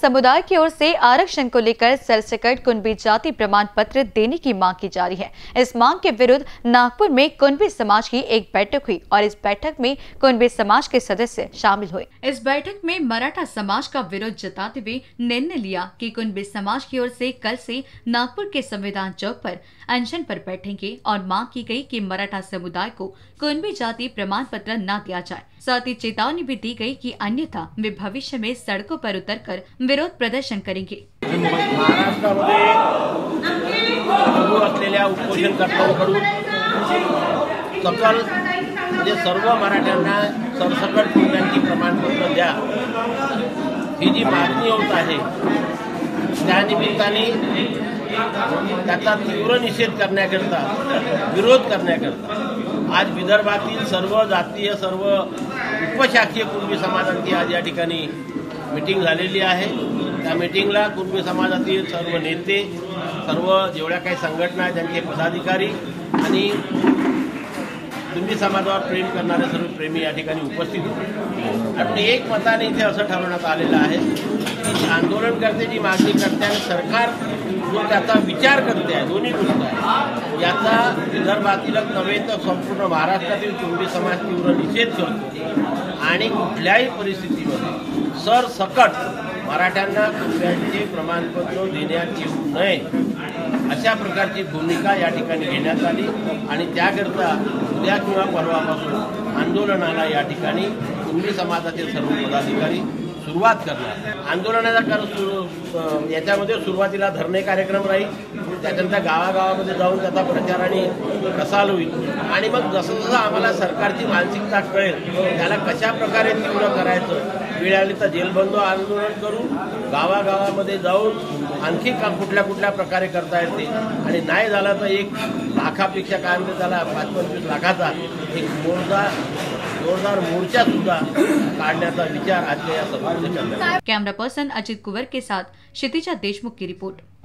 समुदाय की ओर से आरक्षण को लेकर सरसकट कुणबी जाति प्रमाण पत्र देने की मांग की जा रही है। इस मांग के विरुद्ध नागपुर में कुणबी समाज की एक बैठक हुई और इस बैठक में कुणबी समाज के सदस्य शामिल हुए। इस बैठक में मराठा समाज का विरोध जताते हुए निर्णय लिया कि कुणबी समाज की ओर से कल से नागपुर के संविधान चौक पर अनशन पर बैठेंगे और मांग की गई कि मराठा समुदाय को कुणबी जाति प्रमाण पत्र न दिया जाए। साथ ही चेतावनी भी दी गई कि अन्यथा वे भविष्य में सड़कों पर उतरकर विरोध प्रदर्शन करेंगे। महाराष्ट्रामध्ये सुरू असलेल्या उपोषणकर्त्यांकडून सकल म्हणजे सर्व मराठ्यांना सरसकट कुणब्यांची प्रमाणपत्र द्या ही जी मागणी होत आहे त्या निमित्ताने त्याचा तीव्र निषेध करण्याकरता विरोध करण्याकरता आज विदर्भातील सर्व जातीय सर्व उपशाखीय कुणबी समाजांची आज या ठिकाणी मीटिंग झालेली आहे। त्या मीटिंगला कुणबी समाजातील सर्व नेते सर्व जेवढ्या काही संघटना आहेत त्यांचे पदाधिकारी आणि कुणबी समाजावर प्रेम करणारे सर्व प्रेमी या ठिकाणी उपस्थित होते आणि एक मताने इथे असं ठरवण्यात आलेलं आहे की आंदोलनकर्ते जी मागणी करते आणि सरकार जो त्याचा विचार करते आहे दोन्ही गोष्टी आहे याचा विदर्भातीलच नव्हे तर संपूर्ण महाराष्ट्रातील कुणबी समाज तीव्र निषेध करतो आणि कुठल्याही परिस्थितीमध्ये सरसकट मराठ्यांना कुणब्यांचे प्रमाणपत्र देण्यात येऊ नये अशा प्रकारची भूमिका या ठिकाणी घेण्यात आली आणि त्याकरता उद्या किंवा परवापासून आंदोलनाला या ठिकाणी कुणबी समाजाचे सर्व पदाधिकारी सुरुवात करणार। आंदोलनाचा याच्यामध्ये सुरुवातीला धरणे कार्यक्रम राहील, त्याच्यानंतर गावागावामध्ये जाऊन त्याचा प्रचार आणि प्रसार होईल आणि मग जसं जसं आम्हाला सरकारची मानसिकता कळेल त्याला कशा प्रकारे तीव्र करायचं वेळ आली तर जेलबंद आंदोलन करू, गावागावामध्ये जाऊन आणखी कुठल्या प्रकारे करता येते आणि नाही झालं तर 1 लाखापेक्षा काय म्हणते त्याला 25 लाखाचा एक जोरदार मोर्चा सुद्धा काढण्याचा विचार आज या सभेमध्ये करण्यात आला। कैमरा पर्सन अजित कुंवर के साथ क्षितिजा देशमुख की रिपोर्ट।